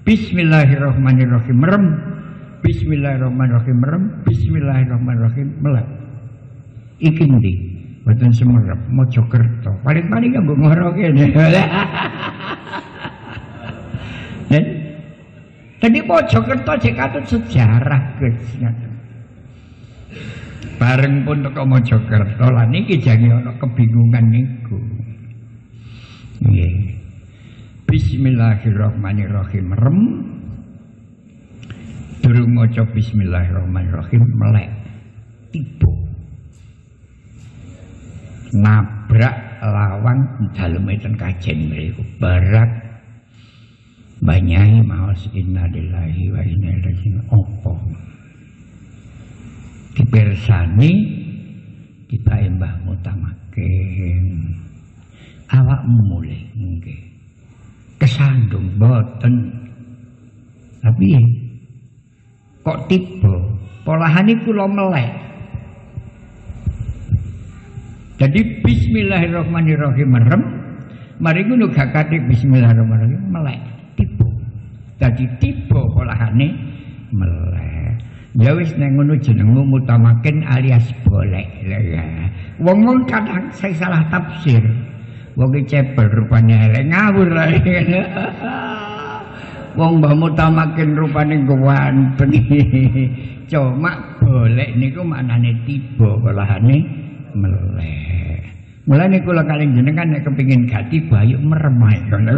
Bismillahirrahmanirrahim merem. Bismillahirrahmanirrahim merem. Bismillahirrahmanirrahim melek. Iki ndi? Mboten semerep Mojokerto. Paling-paling kanggo ngoro kene. Tadi Mojokerto cek katut sejarah Guys. Bareng pun teko Mojokerto lah niki jange ana kebingungan niku. Nggih. Bismillahirrahmanirrahim rem. Durung maca bismillahirrahmanirrahim melek. Tiba. Nabrak lawang daleme ten kajen mriku. Barak Banyai maos innalillahi wa inna ilaihi raji'un opo. Dipersani kita Mbah Mutamakin. Awakmu mulih nggih. Kesandung boten. Tapi kok tiba polahane kula melek. Jadi bismillahirrahmanirrahim merem. Mari ngono gak kate bismillahirrahmanirrahim melek. Tiba. Dadi tiba polahane melek. Ya wis nek ngono jenengmu Mutamakin alias bolek. Wong-wong kadang saya salah tafsir. Wong cepel rupane elek ngawur ae. Wong Mbah Mutamakin rupane ganteng. Cuma bolek niku maknane tiba polahane melek. Mulane kula kalih jenengan nek kepengin gati bayu merem ae ngono.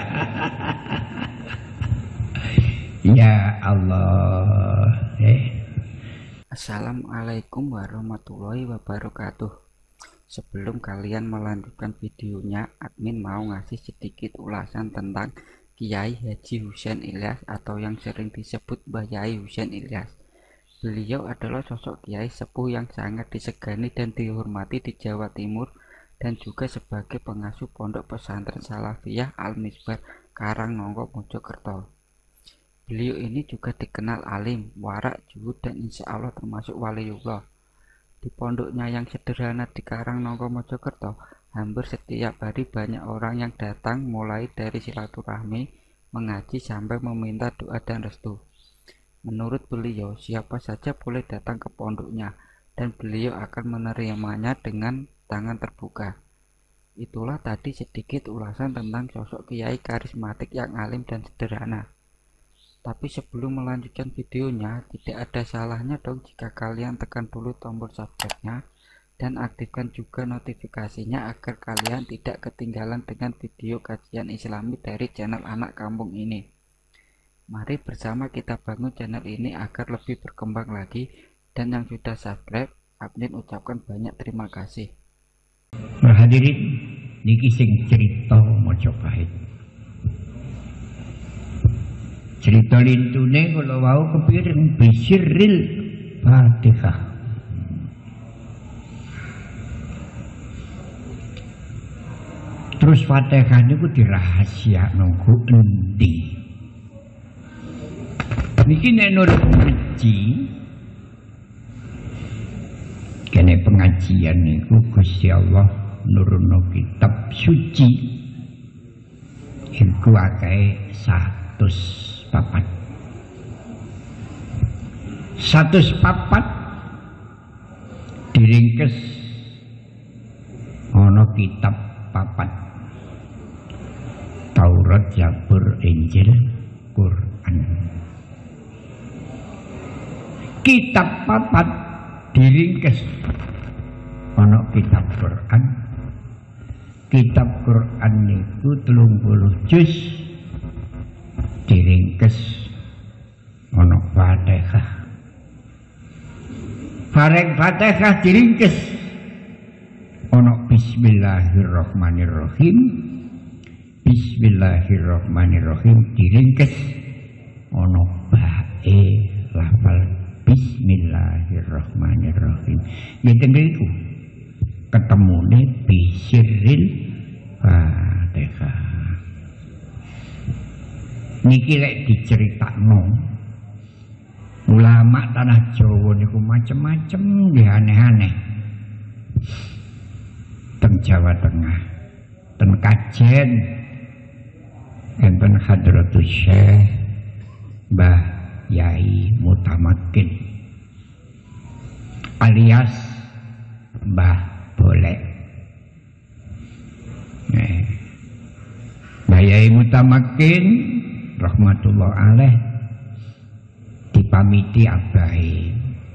Ya Allah. Assalamualaikum warahmatullahi wabarakatuh. Sebelum kalian melanjutkan videonya, admin mau ngasih sedikit ulasan tentang Kiai Haji Husein Ilyas atau yang sering disebut Mbah Yai Husein Ilyas. Beliau adalah sosok kiai sepuh yang sangat disegani dan dihormati di Jawa Timur dan juga sebagai pengasuh pondok pesantren Salafiyah Al-Misbar Karangnongko Mojokerto. Beliau ini juga dikenal alim, warak, juhud, dan insya Allah termasuk waliullah. Di pondoknya yang sederhana di Karangnongko Mojokerto, hampir setiap hari banyak orang yang datang mulai dari silaturahmi, mengaji sampai meminta doa dan restu. Menurut beliau, siapa saja boleh datang ke pondoknya dan beliau akan menerimanya dengan tangan terbuka. Itulah tadi sedikit ulasan tentang sosok kiai karismatik yang alim dan sederhana. Tapi sebelum melanjutkan videonya, tidak ada salahnya dong jika kalian tekan dulu tombol subscribe-nya dan aktifkan juga notifikasinya agar kalian tidak ketinggalan dengan video kajian Islami dari channel anak kampung ini. Mari bersama kita bangun channel ini agar lebih berkembang lagi, dan yang sudah subscribe, admin ucapkan banyak terima kasih. Hadirin niki sing cerita Mojopahit. Cerita lintune kula wau kepiring bisiril Fatihah. Terus Fatihah niku dirahasiakno ku endi? Niki nek nurut ngaji kene pengajian niku Gusti Allah nurunno kitab suci iku akeh 100 papat 100 papat diringkes ana kitab papat Taurat, Zabur, Injil, Quran. Kitab papat diringkes ana kitab Quran. Kitab Quran niku 30 juz diringkes ana Fatihah. Bareng Fatihah diringkes ana Bismillahirrahmanirrahim. Bismillahirrahmanirrahim diringkes ana bae lafal Bismillahirrahmanirrahim. Ya tengriku ketemune bisiril Fatihah. Niki lek diceritakno ulama tanah Jawa niku macem-macem nggih aneh-aneh. Teng Jawa Tengah, ten Kajen, enten Hadratus Syekh Mbah Yai Mutamakin alias Mbah Bolek. Mbah Yai Mutamakin rahmatullah alaih dipamiti abahe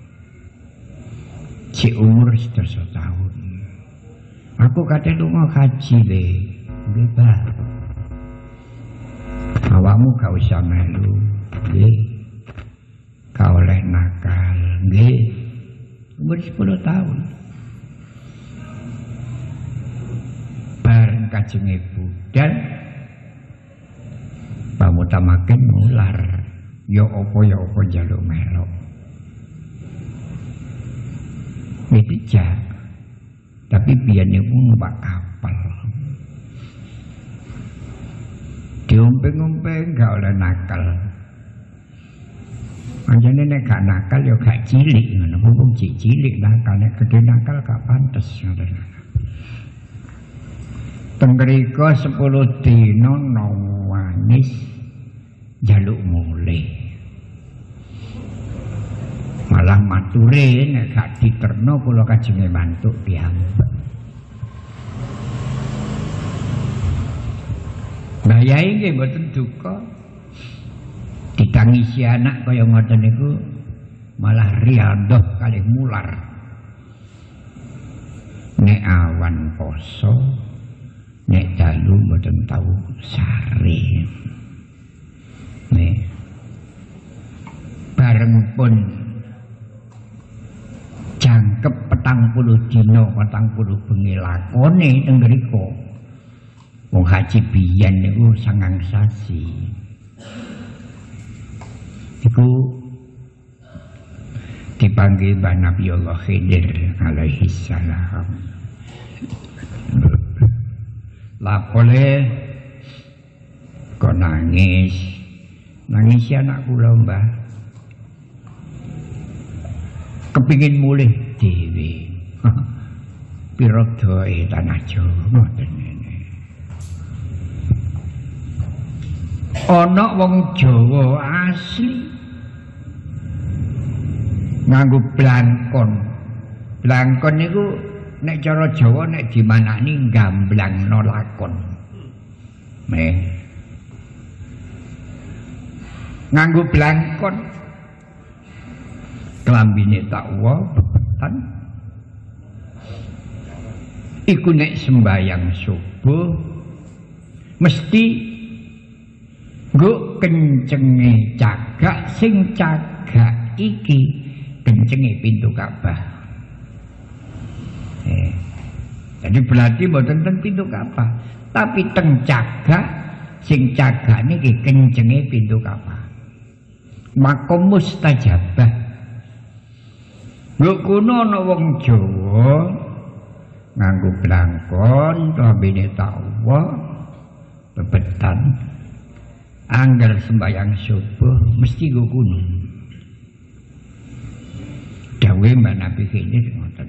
si umur 100 tahun. Aku kate lunga haji le. Nggih, Mbah. Awakmu gak usah melu. Nggih. Gak oleh nakal. Nggih. Umur 10 tahun. Bareng kajenge budal Pamutamaken mular. Ya apa njaluk melok. Dijak, tapi biar niku numpak kapal. Diompeng-ompeng gak oleh nakal. Anjane nek gak nakal ya gak cilik ngono. Wong cilik nakal, nek gede nakal gak pantes ngoten. Tenggerika 10 dina nangis njaluk mulih. Malah mature nek gak diterno kula kajenge mantuk piyambak. Mbah Yai nggih mboten duka. Ditangisi anak kaya ngoten niku malah riyadhah kalih mular. Nek awan poso, nek dalu mboten tau sare. Nek bareng pun jangkep 40 dina 40 bengi lakone teng mriku. Wong haji biyen niku 9 sasi. Iku dipanggil Mbah Nabiullah Khidir alaihi salam. Lapole kok nangis anak kula, Mbah. Kepingin mulih dhewe. Pira doe tanah Jawa ngoten ngene. Ana wong Jawa asli nganggo blangkon. Blangkon niku nek cara Jawa nek dimanani gamblangno lakon. Nganggo blangkon klambine takwa bebetan iku nek sembayang subuh mesti nggo kencenge cagak sing cagak iki kencenge pintu Ka'bah. Jadi berarti mboten teng pintu Ka'bah, tapi teng cagak sing cagak niki kencenge pintu Ka'bah. Makom mustajabah. Lho kuno ana wong Jawa nganggo blangkon, klambine takwa, bebetan. Angger sembahyang subuh mesti nggo kuno. Dawe Mbak Nabi Khidir ngoten.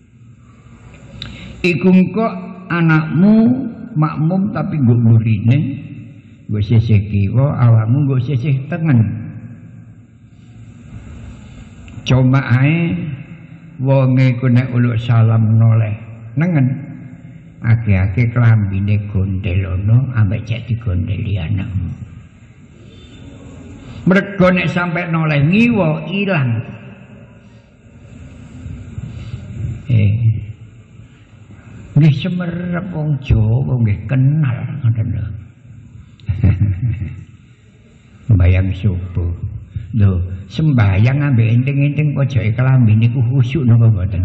Iku kok anakmu makmum tapi nggo murine, nggo sisih kiwa, awakmu nggo sisih tengen. Cuma ae wonge ku nek uluk salam noleh nengen ake-ake klambine gondelono ambek cek digondeli anakmu. Mergo nek sampe noleh ngiwa ilang. Nggih semerep wong Jawa nggih kenal ngoten lho. Mbayang subuh. Lho, sembahyang ambek enting-enting pojoke kelambi niku khusyuk napa mboten?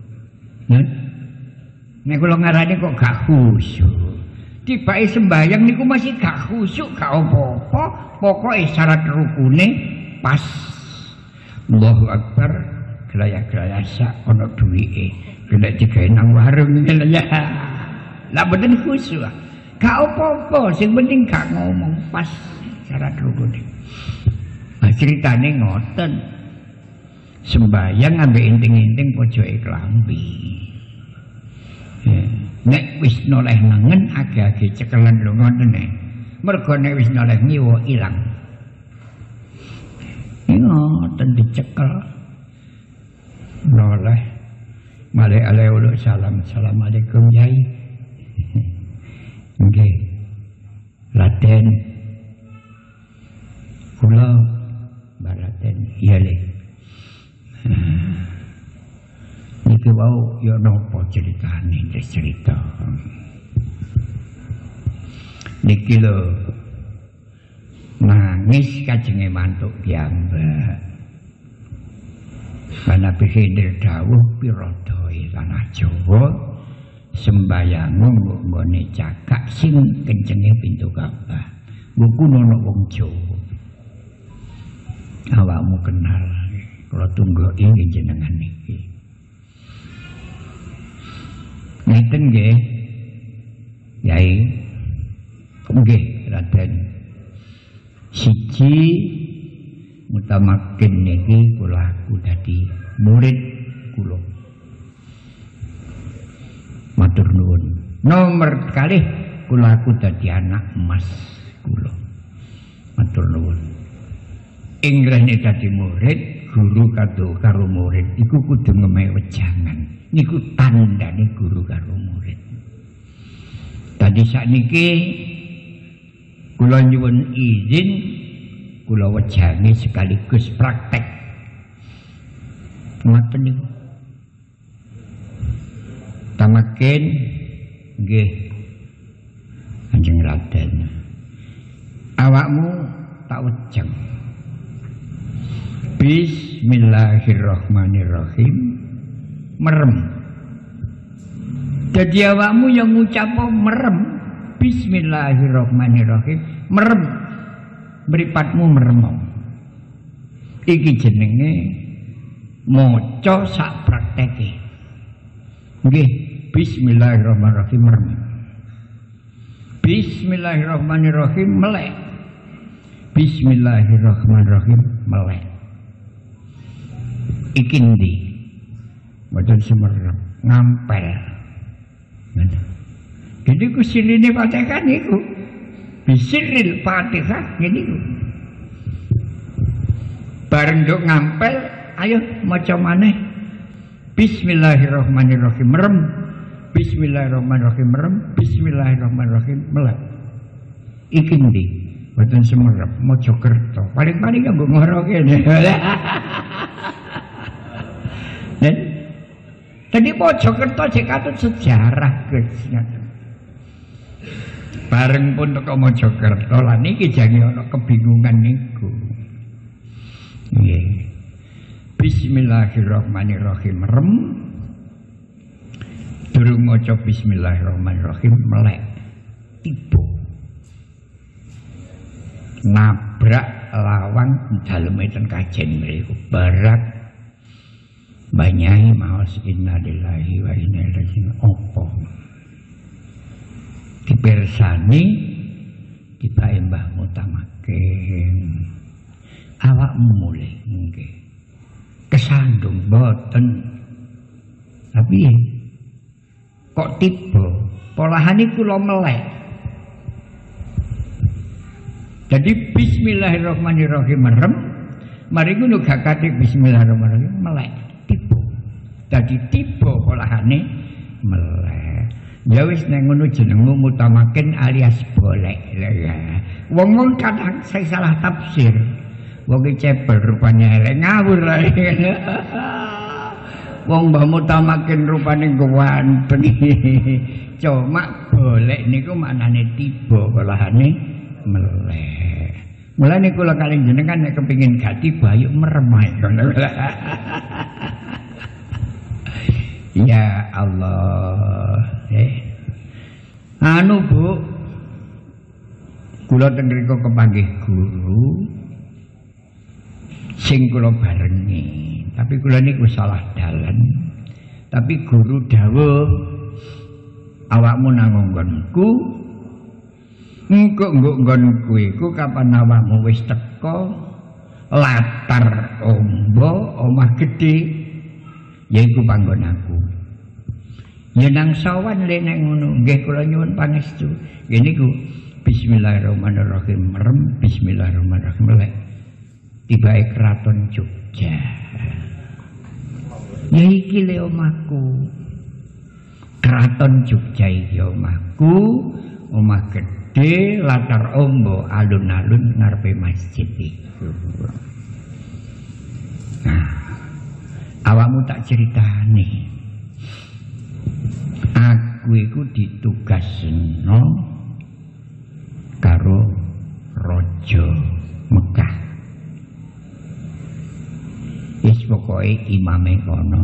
Nek kula ngarani kok gak khusyuk. Tibake sembahyang niku masih gak khusyuk, gak apa-apa. Pokoke syarat rukune pas. Allahu Akbar, glaya-glaya sak ana duwike. Nek digawe nang warung ngene ya. Lah mboten khusyuk. Gak apa-apa, sing penting gak ngomong pas syarat rukune. Nah, ceritane ngoten. Sembayang ambek enting-enting pojoke klambi. Nek wis noleh nengen age-age cekelan lho ngoten. Mergo nek wis noleh ngiwa ilang. ngoten dicekel. Noleh malih alaihi salam. Assalamualaikum Yai. Nggih. Raden. Kula Baraten iya le. Niki wau ya napa ceritane cerita. Niki lho nangis kajenge mantuk piyambak. Karena Khidir dawuh pira doe tanah Jawa sembayang nggone cakak sing kencenge pintu Ka'bah. Buku nono wong Jawa. Awakmu kenal kula tunggoki jenengan niki. Ngeten nggih. Yai. Nggih, Raden. Siji mutamakin niki kula aku dadi murid kula. Matur nuwun. Nomor kalih kula aku dadi anak emas kula. Matur nuwun. Ingrene dadi murid, guru karo murid iku kudu ngemehi wejangan. Niku tandane guru karo murid. Tadi sakniki kula nyuwun izin kula wejangi sekaligus praktek. Ngoten niku. Tamaken nggih Kanjeng Raden. Awakmu tak wejeng. Bismillahirrahmanirrahim. Merem. Jadi awakmu yang ngucap merem. Bismillahirrahmanirrahim. Merem. Mripatmu merem. Iki jenenge maca sak prakteke. Nggih, bismillahirrahmanirrahim merem. Bismillahirrahmanirrahim melek. Bismillahirrahmanirrahim melek. Iki ndi? Mboten semerem, ngampel. Jadi ku sirine Fatihah niku. Bisiril Fatihah niku. Bareng nduk ngampel, ayo maca maneh. Bismillahirrahmanirrahim merem. Bismillahirrahmanirrahim merem. Bismillahirrahmanirrahim melek. Iki ndi? Mboten semerem, Mojokerto. Paling-paling kanggo ngoro kene. Dan tadi Mojokerto cek katut sejarah guys. Bareng pun teko Mojokerto lah niki jange ana kebingungan niku. Nggih. Bismillahirrahmanirrahim merem. Durung maca bismillahirrahmanirrahim melek. Tiba. Nabrak lawang daleme ten kajen mriku. Barak Banyai maos innalillahi wa inna ilaihi raji'un opo dipersani dibae Mbah Mutamakin awakmu mulih nggih kesandung boten tapi kok tiba polahane kula melek jadi bismillahirrahmanirrahim merem mari ngono gak kathik bismillahirrahmanirrahim melek jadi tiba polahane melek. Ya wis nang ngono jenengmu Mutamakin alias bolek. Wong-wong kadang saya salah tafsir. Wong iki cepel rupane elek ngawur ae. Wong Mbah Mutamakin rupane ganteng. Cuma bolek niku maknane tiba polahane melek. Mulane kula kalih jenengan nek kepengin gati bayu merem ae ngono. Ya Allah, anu Bu, kula teng mriku kepanggih guru, sing kula barengi, tapi kula niku salah dalan. Tapi guru dawuh, awakmu nang nggonku, engko nggonku iku kapan awakmu wis teko, latar ombo, omah gedhe. Yaiku panggon aku. Ya nang sawan le nek ngono nggih kula nyuwun pangestu. Nggih niku bismillahirrahmanirrahim merem bismillahirrahmanirrahim melek. tibae Kraton Jogja. Ya iki le omahku. Kraton Jogja iki omahku, omah gede, latar ombo, alun-alun ngarepe masjid iku. Nah, awakmu tak ceritani. Aku iku ditugasno karo Raja Mekah. Wis pokoke imame kono.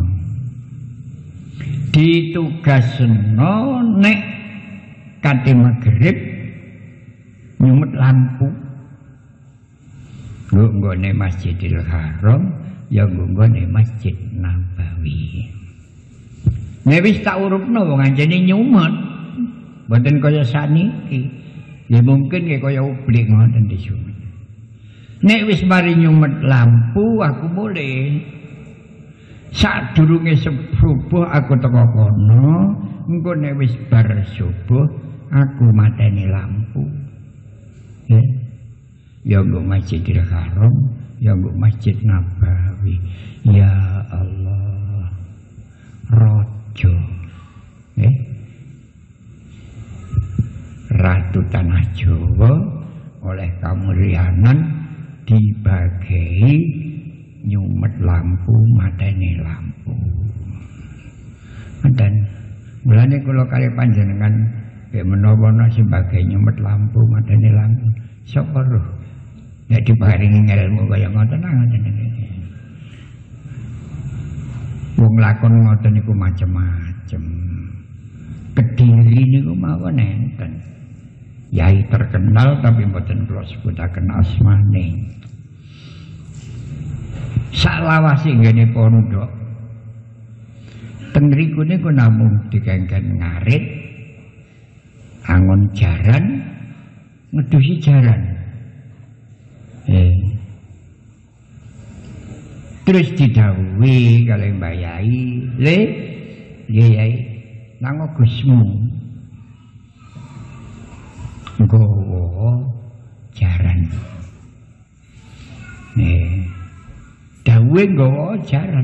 Ditugasno nek kate magrib nyumet lampu. Nggone Masjidil Haram ya nggone Masjid Nabawi. Nek wis tak urupno wong anjene nyumet. Mboten kaya saniki. Ya mungkin kaya ublik ngoten disumet. Nek wis mari nyumet lampu aku mulai sadurunge subuh aku teko kono, engko nek wis bar subuh aku mateni lampu. Ya. Ya nggo Masjidil Haram, ya nggo Masjid Nabawi. Ya Allah. Raja. Ratu Tanah Jawa oleh kamulyanan dibagi nyumet lampu, mateni lampu. Dan mulane kula kali panjenengan nek menawa sebagai nyumet lampu, mateni lampu, sapa roh nek diparingi ilmu kaya ngoten ngoten iki. Wong lakon ngoten niku macem-macem. Kediri niku mawon enten. Yai terkenal tapi mboten kula sebutaken asmane. Saklawase nggene pondok. Teng mriku niku namung dikengken ngarit, angon jaran, ngedusi jaran. Terus didhawuhi kalih Mbah Yai, "Le, nggih Yai, nang Gusmu nggawa jaran." Dawuhe nggawa jaran.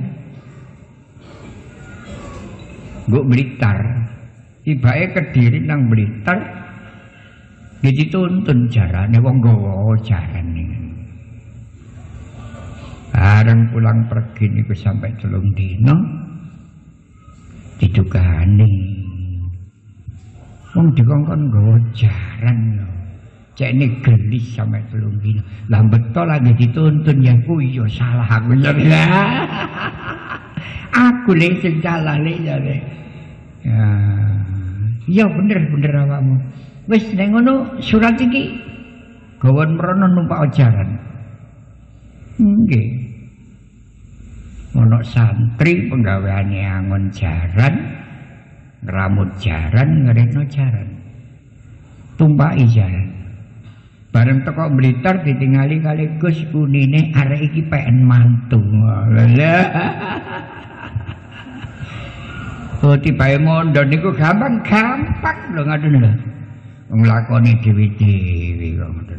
Nggo Blitar. Tibake Kediri nang Blitar. Dituntun jarane wong nggawa jaran niku. Bareng pulang pergi niku sampai 3 dina didugani. Wong dikongkon nggawa jaran lho. Cekne gelis sampai 3 dina. Lah beto lagi dituntun ya kuwi ya salah aku ya. Aku le sing salah le ya. Ya bener awakmu. Wis nek ngono surat iki gawon mrono numpak jaran. Nggih. Ono santri penggaweane angon jaran, ngramut jaran, ngerekno jaran. Tumpaki jaran. Bareng teko Blitar ditingali kali Gus unine arek iki peken mantu. Oh tibae mondho niku gampang lho ngaten lho. Nglakoni dhewe-dhewe kok ngoten.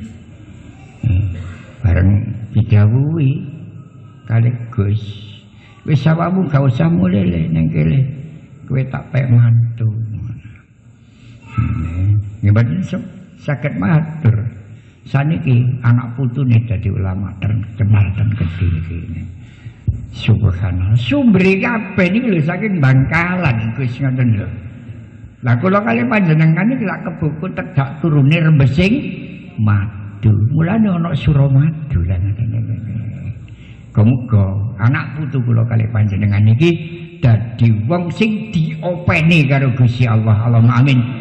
Bareng didhawuhi kali Gus, wis awakmu gak usah mulih ning kene. Kowe tak pek mantu. Nggih mboten saged matur. Saniki anak putune dadi ulama terkenal ten Kediri. Subhanallah, sumbre kabeh niki lho saking Bangkalan Gus ngoten lho. Lah kula kali panjenengan iki lak kebuku tedak turune Rembesing Madu. Mulane ana Suramadu lan ngene. Muga anak putu kula kali panjenengan iki dadi wong sing diopeni karo Gusti Allah. Allahumma amin.